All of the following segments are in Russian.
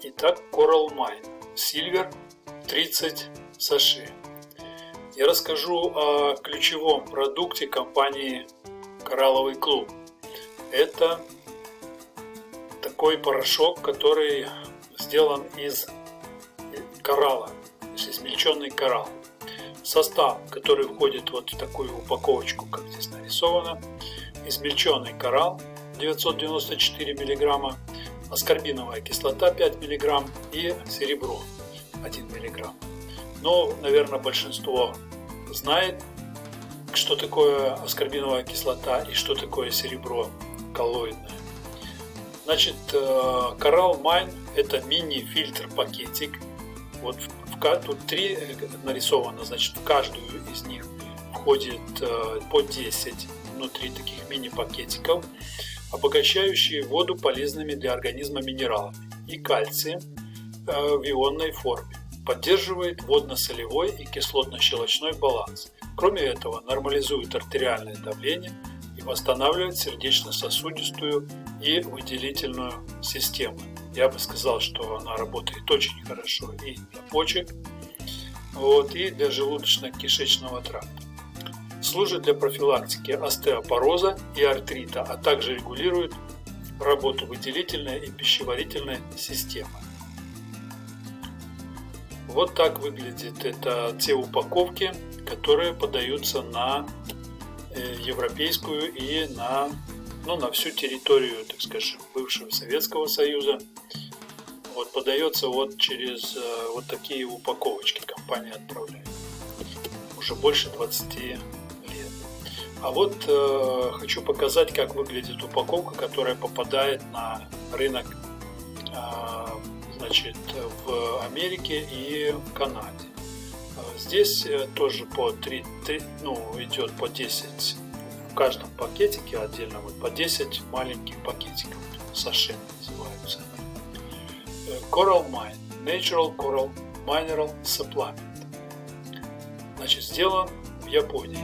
Итак, Coral Mine Silver 30 саши. Я расскажу о ключевом продукте компании Коралловый клуб. Это такой порошок, который сделан из коралла, то есть измельченный коралл. Состав, который входит вот в такую упаковочку, как здесь нарисовано: измельченный коралл 994 мг, аскорбиновая кислота 5 мг и серебро 1 мг. Но, наверное, большинство знает, что такое аскорбиновая кислота и что такое серебро коллоидное. Значит, Coral Mine – это мини-фильтр пакетик. Вот тут 3 нарисовано, значит, в каждую из них входит по 10 внутри таких мини-пакетиков, обогащающие воду полезными для организма минералами и кальцием в ионной форме. Поддерживает водно-солевой и кислотно-щелочной баланс. Кроме этого, нормализует артериальное давление и восстанавливает сердечно-сосудистую и выделительную систему. Я бы сказал, что она работает очень хорошо и для почек, и для желудочно-кишечного тракта. Служит для профилактики остеопороза и артрита, а также регулирует работу выделительной и пищеварительной системы. Вот так выглядит это те упаковки, которые подаются на европейскую и на всю территорию, так скажем, бывшего Советского Союза. Вот подается вот через вот такие упаковочки компания отправляет. Уже больше 20 лет. А вот хочу показать, как выглядит упаковка, которая попадает на рынок в Америке и в Канаде. Здесь тоже идет по 10 в каждом пакетике отдельно, вот по 10 маленьких пакетиков, саши называются. Coral Mine Natural Coral Mineral Supplement. Значит, сделан в Японии.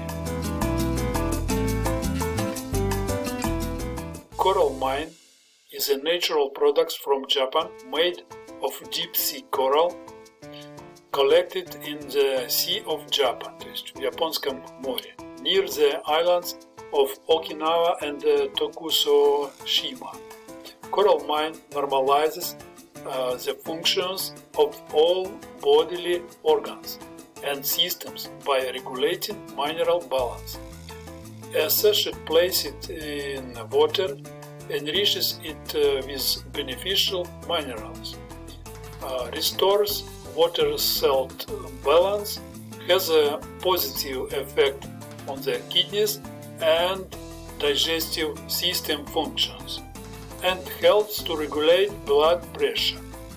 Coral Mine is a natural product from Japan made of deep sea coral collected in the Sea of Japan, то есть в Японском море, near the islands of Okinawa and Tokushima. Coral Mine normalizes the functions of all bodily organs and systems by regulating mineral balance. A sachet placed in water enriches it with beneficial minerals, restores water salt balance, has a positive effect on the kidneys and digestive system functions, and helps to regulate blood pressure.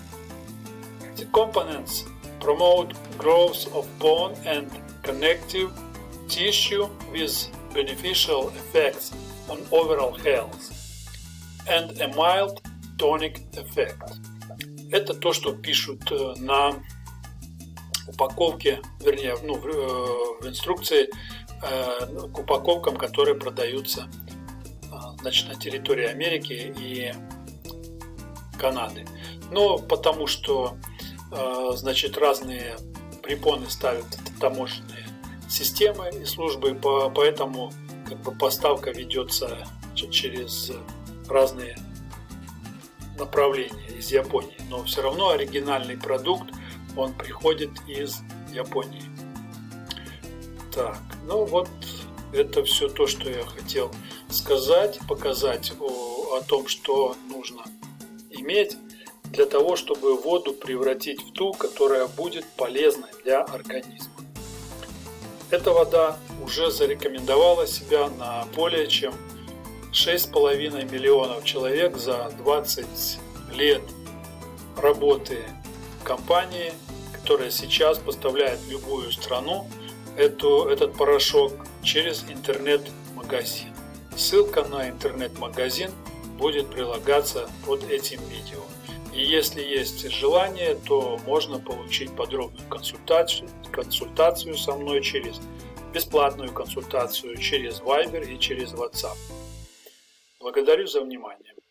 The components promote growth of bone and connective tissue with beneficial effects on overall health and a mild tonic effect. Это то, что пишут на упаковке, вернее, в инструкции к упаковкам, которые продаются на территории Америки и Канады. Но потому что разные препоны ставят таможенные системы и службы, поэтому поставка ведется через разные направления из Японии. Но все равно оригинальный продукт, он приходит из Японии. Так, вот это все то, что я хотел сказать, показать о том, что нужно иметь для того, чтобы воду превратить в ту, которая будет полезной для организма. Эта вода уже зарекомендовала себя на более чем 6,5 миллионов человек за 20 лет работы компании, которая сейчас поставляет в любую страну этот порошок через интернет-магазин. Ссылка на интернет-магазин будет прилагаться под этим видео. И если есть желание, то можно получить подробную консультацию со мной бесплатную консультацию через Viber и через WhatsApp. Благодарю за внимание.